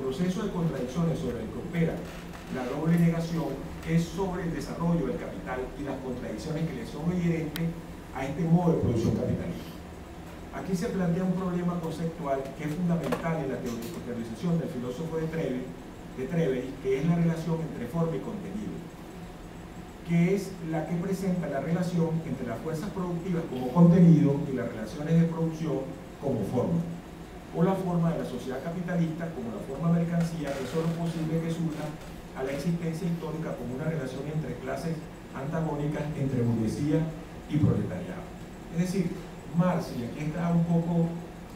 proceso de contradicciones sobre el que opera la doble negación es sobre el desarrollo del capital y las contradicciones que le son inherentes a este modo de producción capitalista. Aquí se plantea un problema conceptual que es fundamental en la teorización del filósofo de Treveris, que es la relación entre forma y contenido, que es la que presenta la relación entre las fuerzas productivas como contenido y las relaciones de producción como forma, o la forma de la sociedad capitalista como la forma mercancía, que solo es posible que surja a la existencia histórica como una relación entre clases antagónicas entre burguesía y proletariado. Es decir, Marx, y aquí está un poco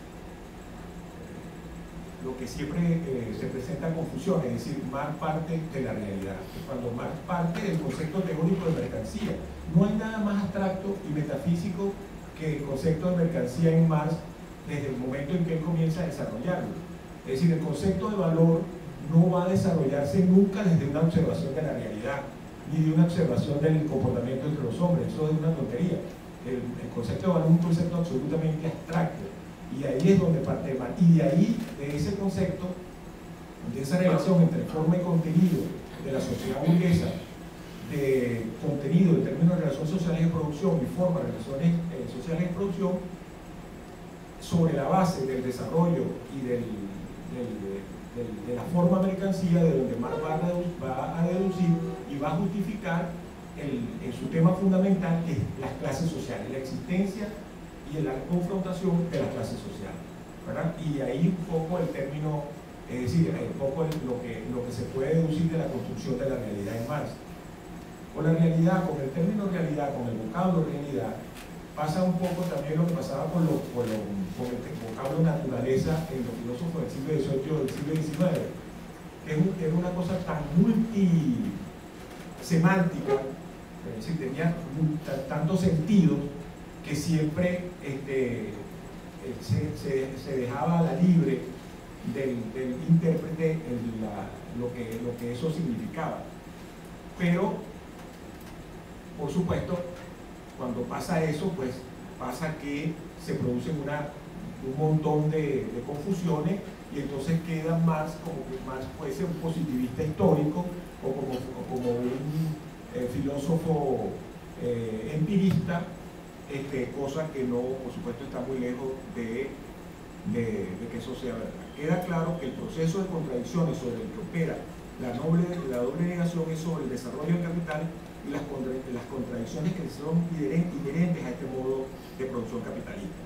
lo que siempre se presenta confusión, es decir, Marx parte de la realidad. Cuando Marx parte del concepto teórico de mercancía, no hay nada más abstracto y metafísico que el concepto de mercancía en Marx desde el momento en que él comienza a desarrollarlo. Es decir, el concepto de valor no va a desarrollarse nunca desde una observación de la realidad, ni de una observación del comportamiento entre los hombres. Eso es una tontería. El concepto de valor es un concepto absolutamente abstracto, y ahí es donde parte Marx. Y de ahí, de ese concepto, de esa relación entre forma y contenido de la sociedad burguesa, de contenido en términos de relaciones sociales de producción y forma de relaciones sociales de producción, sobre la base del desarrollo y de la forma mercancía, de donde Marx va a deducir y va a justificar en su tema fundamental, que es las clases sociales, la existencia y la confrontación de las clases sociales, ¿verdad? Y ahí un poco el término, es decir, un poco lo que se puede deducir de la construcción de la realidad en Marx. Con la realidad, con el término realidad, con el vocablo realidad, pasa un poco también lo que pasaba con el vocablo naturaleza en los filósofos del siglo XVIII o del siglo XIX, que es una cosa tan multisemántica, es decir, tenía tantos sentidos que siempre se dejaba a la libre del intérprete lo que eso significaba. Pero, por supuesto, cuando pasa eso, pues pasa que se producen un montón de confusiones, y entonces queda Marx como que Marx puede ser un positivista histórico o como un filósofo empirista, cosa que no, por supuesto, está muy lejos de que eso sea verdad. Queda claro que el proceso de contradicciones sobre el que opera la doble negación es sobre el desarrollo del capital y las contradicciones que son inherentes a este modo de producción capitalista.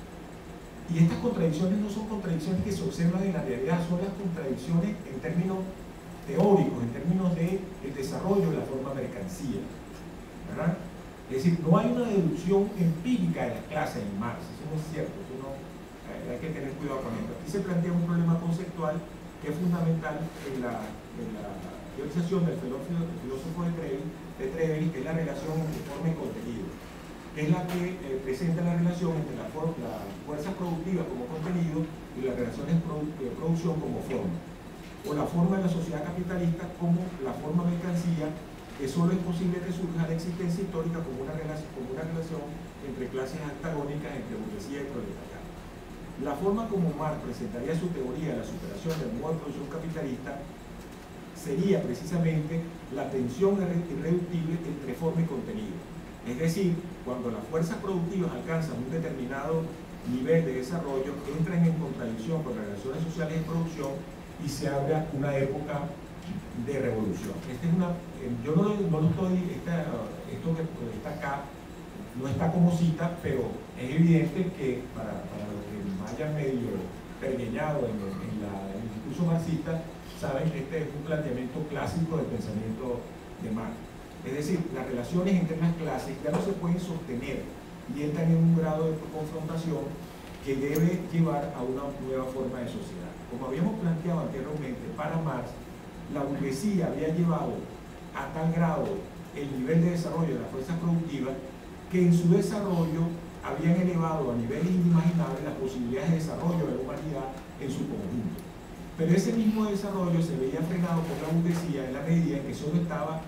Y estas contradicciones no son contradicciones que se observan en la realidad, son las contradicciones en términos teóricos, en términos del desarrollo de la forma mercancía, ¿verdad? Es decir, no hay una deducción empírica de las clases en Marx, eso no es cierto, hay que tener cuidado con esto. Aquí se plantea un problema conceptual que es fundamental en la teorización del filósofo de Treveris, que es la relación entre forma y contenido, que es la que presenta la relación entre las fuerzas productivas como contenido y las relaciones de producción como forma, o la forma de la sociedad capitalista como la forma mercancía, que solo es posible que surja la existencia histórica como una relación entre clases antagónicas, entre burguesía y proletariado. La forma como Marx presentaría su teoría de la superación del modo de producción capitalista sería precisamente la tensión irreductible entre forma y contenido. Es decir, cuando las fuerzas productivas alcanzan un determinado nivel de desarrollo, entran en contradicción con las relaciones sociales de producción y se abre una época de revolución. Yo no lo estoy, esto que está acá no está como cita, pero es evidente que para los que hayan medio pergeñado en el discurso marxista, saben que este es un planteamiento clásico del pensamiento de Marx. Es decir, las relaciones entre las clases ya no se pueden sostener y entran en un grado de confrontación que debe llevar a una nueva forma de sociedad. Como habíamos planteado anteriormente, para Marx, la burguesía había llevado a tal grado el nivel de desarrollo de las fuerzas productivas que en su desarrollo habían elevado a niveles inimaginables las posibilidades de desarrollo de la humanidad en su conjunto. Pero ese mismo desarrollo se veía frenado por la burguesía en la medida en que solo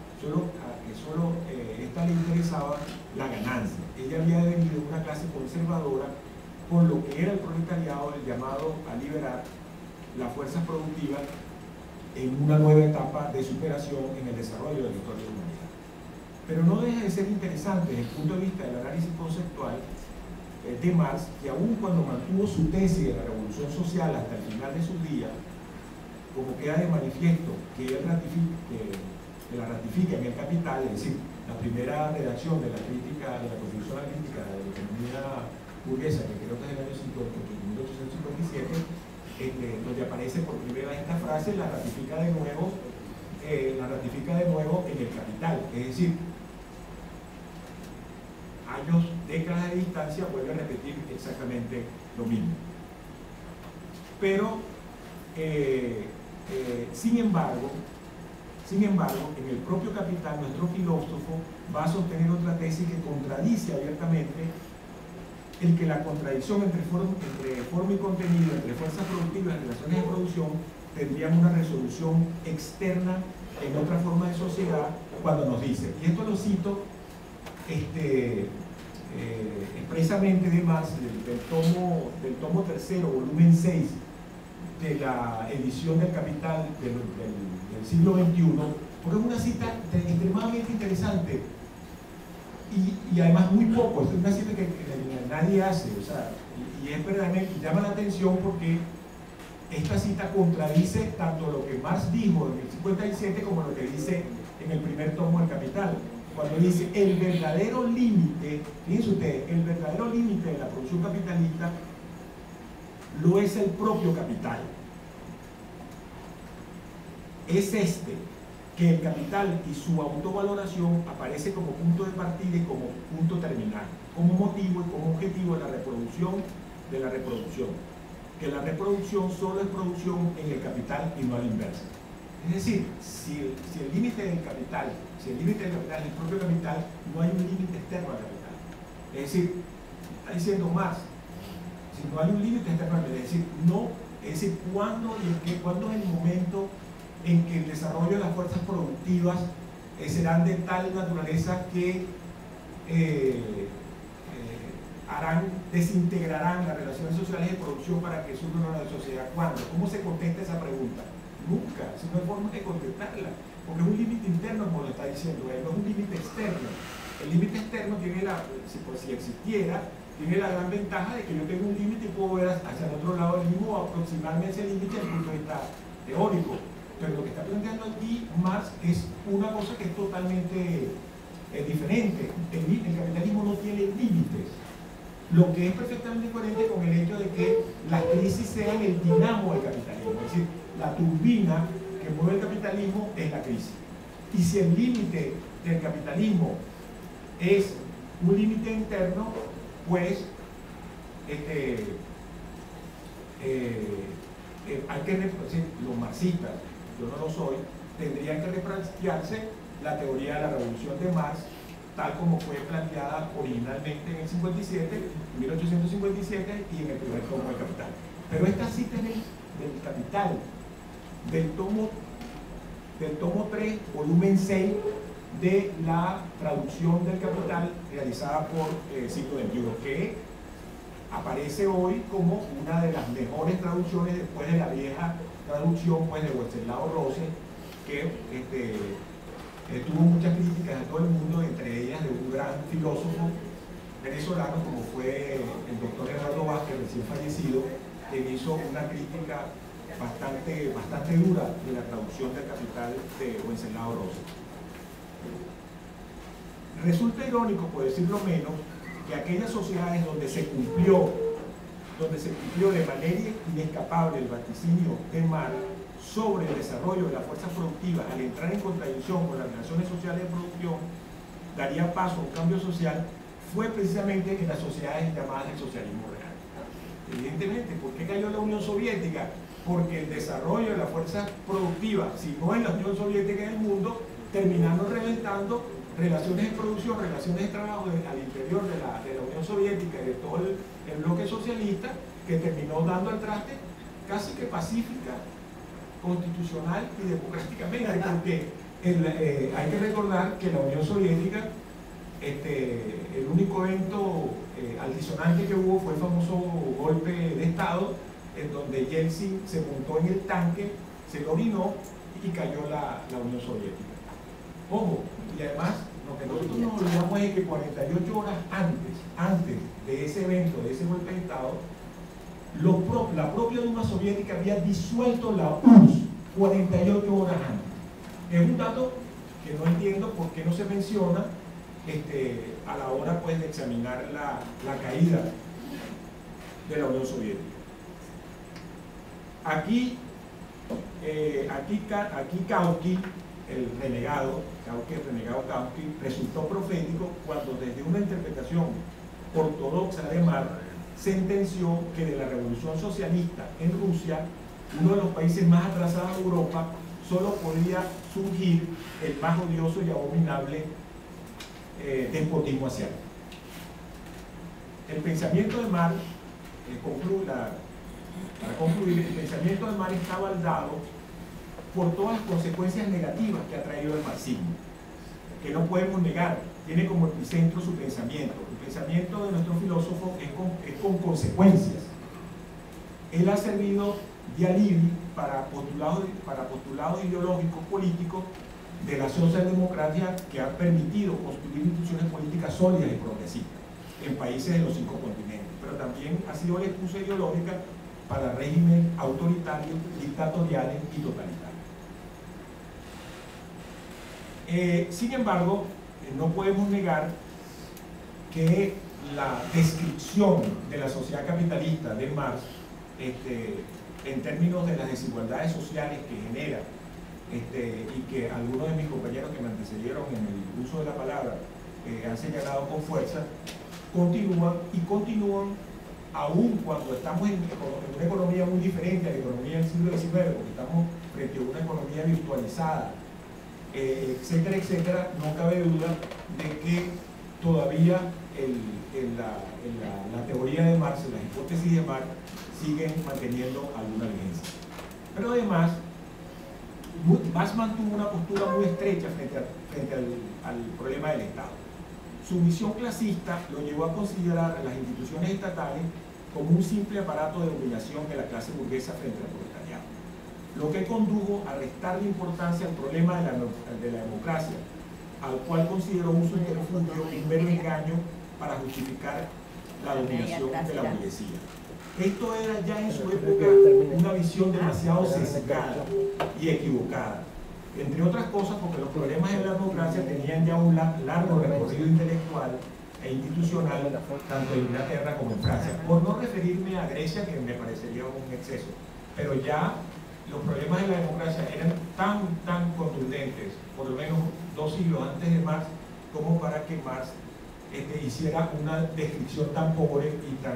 esta le interesaba la ganancia. Ella había venido de una clase conservadora con lo que era el proletariado, el llamado a liberar las fuerzas productivas en una nueva etapa de superación en el desarrollo de la historia de la humanidad. Pero no deja de ser interesante desde el punto de vista del análisis conceptual de Marx, que aun cuando mantuvo su tesis de la revolución social hasta el final de sus días, como queda de manifiesto que él la ratifica en el Capital, es decir, la primera redacción de la crítica, de la Constitución Analítica de la economía burguesa, que creo que es del año 1857, donde aparece por primera vez esta frase, la ratifica de nuevo en el Capital. Es decir, años, décadas de distancia, vuelve a repetir exactamente lo mismo. Pero, sin embargo, en el propio Capital, nuestro filósofo va a sostener otra tesis que contradice abiertamente el que la contradicción entre forma y contenido, entre fuerzas productivas y relaciones de producción, tendrían una resolución externa en otra forma de sociedad, cuando nos dice, y esto lo cito expresamente de Marx, del tomo tercero, volumen 6, de la edición del Capital del siglo XXI, porque es una cita extremadamente interesante y además muy poco, es una cita que nadie hace, o sea, y es verdaderamente, llama la atención porque esta cita contradice tanto lo que Marx dijo en el 57 como lo que dice en el primer tomo del Capital, cuando dice el verdadero límite, fíjense ustedes, el verdadero límite de la producción capitalista lo es el propio capital. Es que el capital y su autovaloración aparece como punto de partida y como punto terminal, como motivo y como objetivo de la reproducción que la reproducción solo es producción en el capital y no a la inversa. Es decir, si el límite del capital es el propio capital, no hay un límite externo al capital. Es decir, está diciendo Marx, si no hay un límite externo al capital, es decir, ¿cuándo es el momento en que el desarrollo de las fuerzas productivas serán de tal naturaleza que desintegrarán las relaciones sociales de producción para que surja una sociedad? ¿Cuándo? ¿Cómo se contesta esa pregunta? Nunca, si no hay forma de contestarla, porque es un límite interno, como lo está diciendo él, no es un límite externo. El límite externo tiene si existiera, tiene la gran ventaja de que yo tengo un límite y puedo ver hacia el otro lado del mismo o aproximarme a ese límite desde el punto de vista teórico. Pero lo que está planteando aquí Marx es una cosa que es totalmente diferente. El capitalismo no tiene límites, lo que es perfectamente coherente con el hecho de que las crisis sean el dinamo del capitalismo, es decir, la turbina que mueve el capitalismo es la crisis. Y si el límite del capitalismo es un límite interno, pues hay que replantearse, los marxistas, yo no lo soy, tendrían que replantearse la teoría de la revolución de Marx, tal como fue planteada originalmente en el 1857 y en el primer tomo del Capital. Pero esta cita es del Capital, del tomo 3, volumen 6, de la traducción del Capital realizada por Siglo XXI, que aparece hoy como una de las mejores traducciones después de la vieja traducción pues, de Wenceslao Rosas, que tuvo muchas críticas de todo el mundo, entre ellas de un gran filósofo venezolano como fue el doctor Eduardo Vázquez, recién fallecido, que hizo una crítica bastante dura de la traducción del Capital de Wenceslao Rosas. Resulta irónico, por decirlo menos, que aquellas sociedades donde se cumplió de manera inescapable el vaticinio de Marx sobre el desarrollo de las fuerzas productivas al entrar en contradicción con las relaciones sociales de producción, daría paso a un cambio social, fue precisamente en las sociedades llamadas el socialismo real. Evidentemente, ¿por qué cayó la Unión Soviética? Porque el desarrollo de las fuerzas productivas, si no en la Unión Soviética, en el mundo, terminaron reventando relaciones de producción, relaciones de trabajo al interior de la Unión Soviética y de todo el bloque socialista, que terminó dando al traste casi que pacífica, constitucional y democráticamente, porque hay que recordar que la Unión Soviética, el único evento altisonante que hubo fue el famoso golpe de Estado en donde Yeltsin se montó en el tanque, se lo orinó y cayó la Unión Soviética. Ojo, y además, lo que nosotros nos olvidamos es que 48 horas antes de ese evento, de ese golpe de Estado, la propia Duma Soviética había disuelto la URSS 48 horas antes. Es un dato que no entiendo por qué no se menciona a la hora pues, de examinar la caída de la Unión Soviética. Aquí Kautsky, el renegado Kautsky, resultó profético cuando desde una interpretación ortodoxa de Marx sentenció que de la revolución socialista en Rusia, uno de los países más atrasados de Europa, solo podía surgir el más odioso y abominable despotismo asiático. El pensamiento de Marx, para concluir, el pensamiento de Marx está baldado por todas las consecuencias negativas que ha traído el marxismo, que no podemos negar, tiene como epicentro su pensamiento. El pensamiento de nuestro filósofo es con consecuencias. Él ha servido de alibi para postulados ideológicos políticos de la socialdemocracia que ha permitido construir instituciones políticas sólidas y progresistas en países de los 5 continentes, pero también ha sido la excusa ideológica para regímenes autoritarios, dictatoriales y totalitarios. Sin embargo, no podemos negar que la descripción de la sociedad capitalista de Marx, en términos de las desigualdades sociales que genera, y que algunos de mis compañeros que me antecedieron en el uso de la palabra han señalado con fuerza, continúan aún cuando estamos en una economía muy diferente a la economía del siglo XIX, porque estamos frente a una economía virtualizada, etcétera, etcétera. No cabe duda de que todavía la teoría de Marx, las hipótesis de Marx, siguen manteniendo alguna vigencia. Pero además, Marx mantuvo una postura muy estrecha frente al problema del Estado. Su visión clasista lo llevó a considerar a las instituciones estatales como un simple aparato de dominación de la clase burguesa frente al proletariado, lo que condujo a restarle importancia al problema de la democracia, al cual consideró un subterfugio, un mero engaño para justificar la dominación de la burguesía. Esto era ya en su época una visión demasiado sesgada y equivocada, entre otras cosas porque los problemas de la democracia tenían ya un largo recorrido intelectual e institucional tanto en Inglaterra como en Francia, por no referirme a Grecia, que me parecería un exceso, pero ya los problemas de la democracia eran tan contundentes, por lo menos 2 siglos antes de Marx, como para que Marx hiciera una descripción tan pobre y tan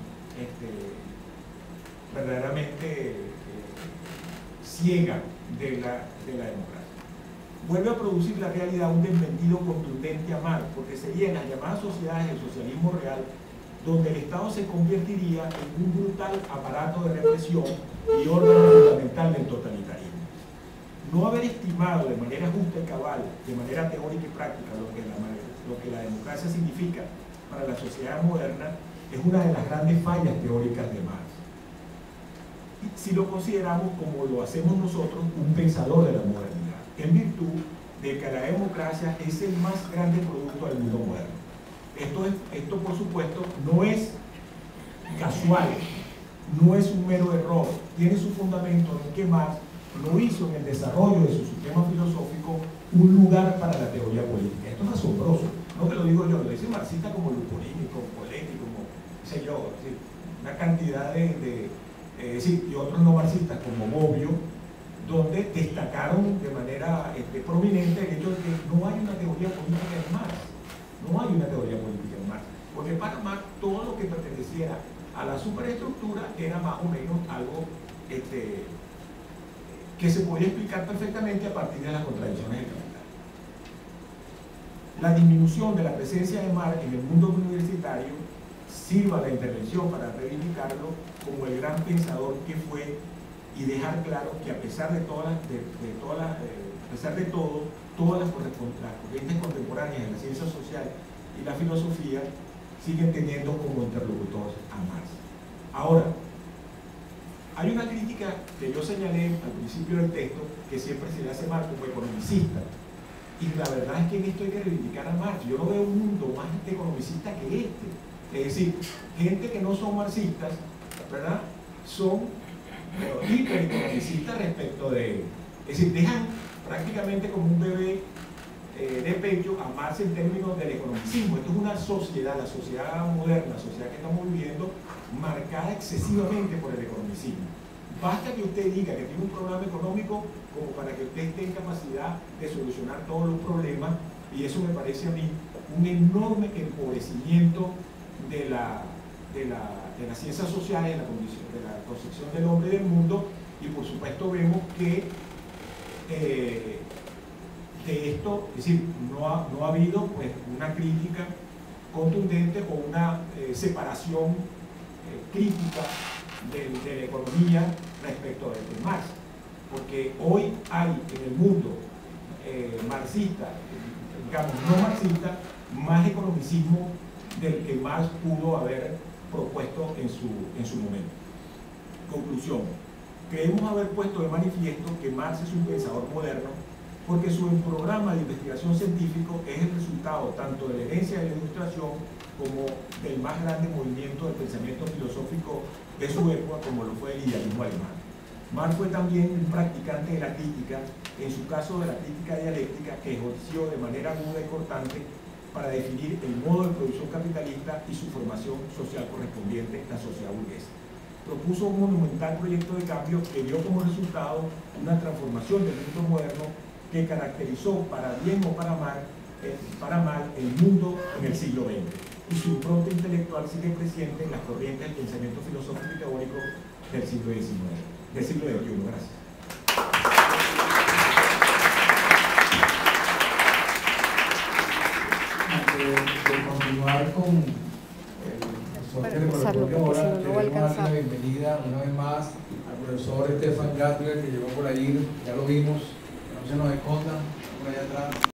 verdaderamente ciega de la democracia. Vuelve a producir la realidad un desmentido contundente a Marx, porque sería en las llamadas sociedades del socialismo real donde el Estado se convertiría en un brutal aparato de represión y órgano fundamental del totalitarismo. No haber estimado de manera justa y cabal, de manera teórica y práctica, lo que la democracia significa para la sociedad moderna es una de las grandes fallas teóricas de Marx. Si lo consideramos como lo hacemos nosotros, un pensador de la modernidad, en virtud de que la democracia es el más grande producto del mundo moderno. Esto por supuesto no es casual, no es un mero error, tiene su fundamento en que Marx lo hizo en el desarrollo de su sistema filosófico un lugar para la teoría política. Esto es asombroso, no te lo digo yo, lo dice marxista como Luporini, como Poletti, como sé yo, ¿sí? Una cantidad y otros no marxistas como Bobbio, donde destacaron de manera prominente el hecho de que no hay una teoría política en Marx. No hay una teoría política en Marx, porque para Marx todo lo que perteneciera a la superestructura era más o menos algo que se podía explicar perfectamente a partir de las contradicciones del capital. La disminución de la presencia de Marx en el mundo universitario sirva la intervención para reivindicarlo como el gran pensador que fue y dejar claro que a pesar de todo, todas las corrientes contemporáneas de la ciencia social y la filosofía siguen teniendo como interlocutores a Marx. Ahora, Hay una crítica que yo señalé al principio del texto que siempre se le hace Marx como economicista. Y la verdad es que en esto hay que reivindicar a Marx. Yo no veo un mundo más economicista que este. Es decir, gente que no son marxistas, ¿verdad? Son hipereconomicistas respecto de... Es decir, dejan prácticamente como un bebé de pecho a Marx en términos del economicismo. Esto es una sociedad, la sociedad moderna, la sociedad que estamos viviendo, marcada excesivamente por el economicismo. Basta que usted diga que tiene un programa económico como para que usted esté en capacidad de solucionar todos los problemas, y eso me parece a mí un enorme empobrecimiento de las ciencias sociales, de la concepción del hombre y del mundo, y por supuesto vemos que de esto, es decir, no ha habido pues una crítica contundente o una separación crítica de la economía respecto de Marx, porque hoy hay en el mundo marxista, digamos no marxista, más economicismo del que Marx pudo haber propuesto en su momento. Conclusión: creemos haber puesto de manifiesto que Marx es un pensador moderno porque su programa de investigación científico es el resultado tanto de la herencia de la Ilustración como del más grande movimiento del pensamiento filosófico de su época, como lo fue el idealismo alemán. Marx fue también un practicante de la crítica, en su caso de la crítica dialéctica, que ejerció de manera aguda y cortante para definir el modo de producción capitalista y su formación social correspondiente, la sociedad burguesa. Propuso un monumental proyecto de cambio que dio como resultado una transformación del mundo moderno que caracterizó, para bien o para mal, el mundo en el siglo XX. Y su impronta intelectual sigue presente en las corrientes del pensamiento filosófico y teórico del siglo XXI. Gracias. De continuar con el profesor que le corresponde ahora, queremos darle la bienvenida una vez más al profesor Stefan Gattler, que llegó por ahí, ya lo vimos, que no se nos escondan por allá atrás.